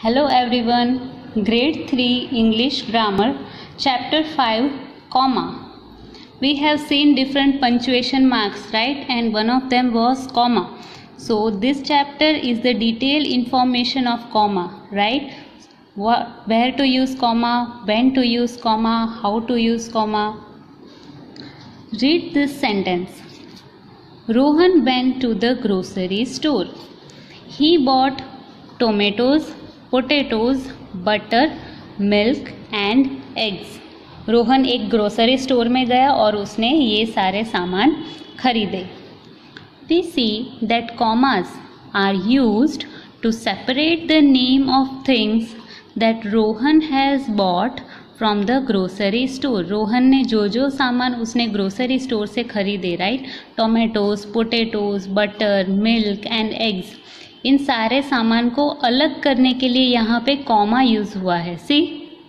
Hello everyone, Grade 3 English Grammar, Chapter 5, Comma. We have seen different punctuation marks, right? And one of them was comma. So this chapter is the detailed information of comma, right? Where to use comma, when to use comma, how to use comma. Read this sentence. Rohan went to the grocery store. He bought tomatoes, potatoes, butter, milk and eggs. Rohan एक grocery store में गया और उसने ये सारे सामान खरीदे. We see that commas are used to separate the name of things that Rohan has bought from the grocery store. Rohan ने जो सामान उसने ग्रोसरी स्टोर से खरीदे, right? Tomatoes, potatoes, butter, milk and eggs. इन सारे सामान को अलग करने के लिए यहाँ पे कॉमा यूज हुआ है. See,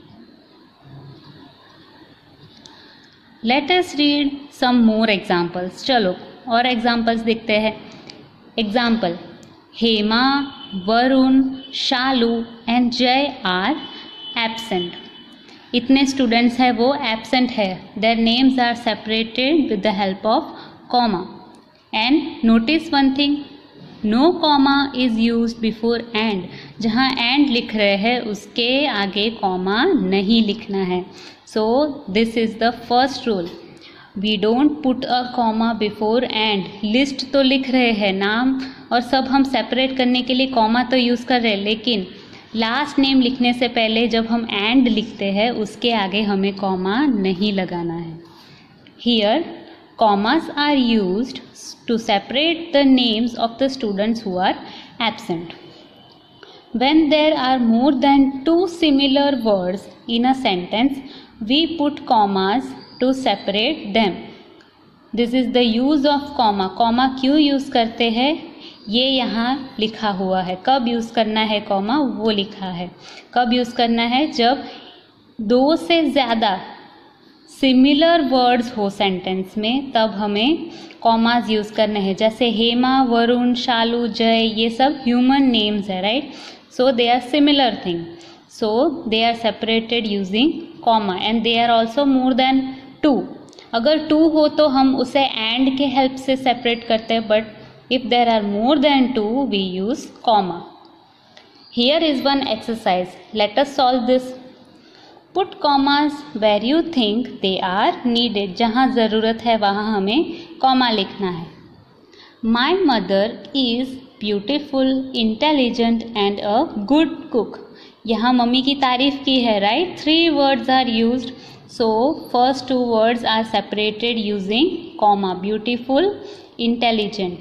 let us read some more examples. चलो और एग्जाम्पल्स देखते हैं. Example: Hema, Varun, Shalu and Jay are absent. इतने स्टूडेंट्स हैं वो एब्सेंट है. Their names are separated with the help of comma. And notice one thing, no comma is used before and. जहाँ and लिख रहे हैं उसके आगे कॉमा नहीं लिखना है. So this is the first rule. We don't put a comma before and. List तो लिख रहे हैं, नाम और सब हम सेपरेट करने के लिए कॉमा तो यूज़ कर रहे हैं, लेकिन लास्ट नेम लिखने से पहले जब हम एंड लिखते हैं उसके आगे हमें कॉमा नहीं लगाना है. Here commas are used to separate the names of the students who are absent. When there are more than two similar words in a sentence, we put commas to separate them. This is the use of comma. comma क्यों use करते हैं ये यहाँ लिखा हुआ है. कब use करना है कॉमा वो लिखा है. कब यूज़ करना है? जब दो से ज़्यादा सिमिलर वर्ड्स हो सेंटेंस में, तब हमें कॉमास यूज़ करने हैं. जैसे हेमा, वरुण, शालू, जय, ये सब ह्यूमन नेम्स है, right? So they are similar thing, so they are separated using comma. And they are also more than two. अगर टू हो तो हम उसे एंड के हेल्प से सेपरेट करते हैं, but if there are more than two we use comma. Here is one exercise. Let us solve this. Put commas where you think they are needed. जहाँ ज़रूरत है वहाँ हमें कॉमा लिखना है. My mother is beautiful, intelligent and a good cook. यहाँ mummy की तारीफ की है, right? 3 words are used, so first 2 words are separated using comma. Beautiful, intelligent.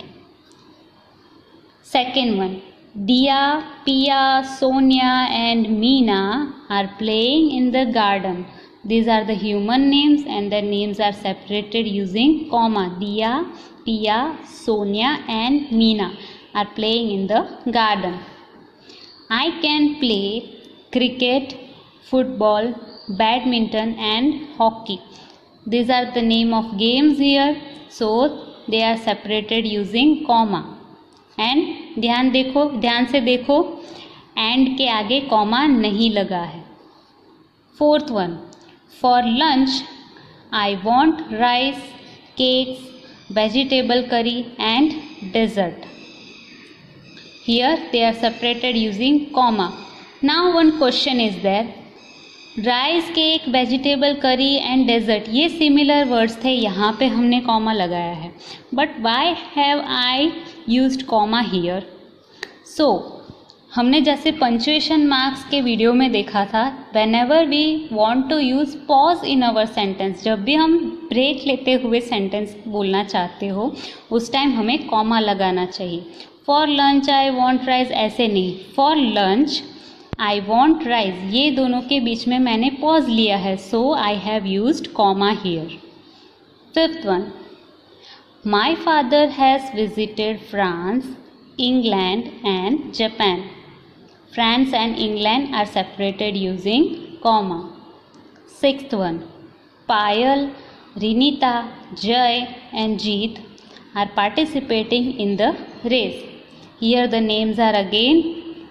Second one, Diya, Pia, Sonia and Meena are playing in the garden. These are the human names and their names are separated using comma. Diya, Pia, Sonia and Meena are playing in the garden. I can play cricket, football, badminton and hockey. These are the name of games here, so they are separated using comma. And ध्यान से देखो and के आगे comma नहीं लगा है. Fourth one, for lunch I want rice, cakes, vegetable curry and dessert. Here they are separated using comma. Now one question is there. Rice, cake, vegetable curry and dessert ये similar words थे, यहाँ पे हमने comma लगाया है. But why have I used comma here? So हमने जैसे punctuation marks के वीडियो में देखा था, whenever we want to use pause in our sentence, जब भी हम ब्रेक लेते हुए सेंटेंस बोलना चाहते हो उस टाइम हमें कॉमा लगाना चाहिए. For lunch I want rice ऐसे नहीं. For lunch I want rice ये दोनों के बीच में मैंने पॉज लिया है, so I have used comma here. Fifth one, my father has visited France, England and Japan. France and England are separated using comma. Sixth one, Payal, Rinita, Jay and Jeet are participating in the race. Here the names are again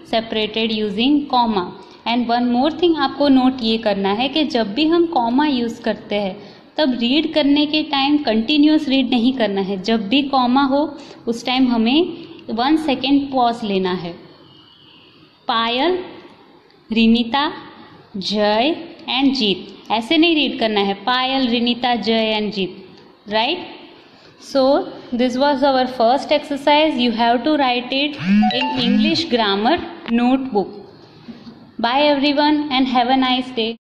separated using comma. And one more thing आपको note ये करना है कि जब भी हम comma use करते हैं तब रीड करने के टाइम कंटिन्यूस रीड नहीं करना है। जब भी कॉमा हो उस टाइम हमें 1 सेकेंड पॉज लेना है। पायल, रिनीता, जय एंड जीत, ऐसे नहीं रीड करना है, Payal, Rinita, Jay and Jeet, right? So this was our first exercise. You have to write it in English grammar notebook. Bye everyone and have a nice day.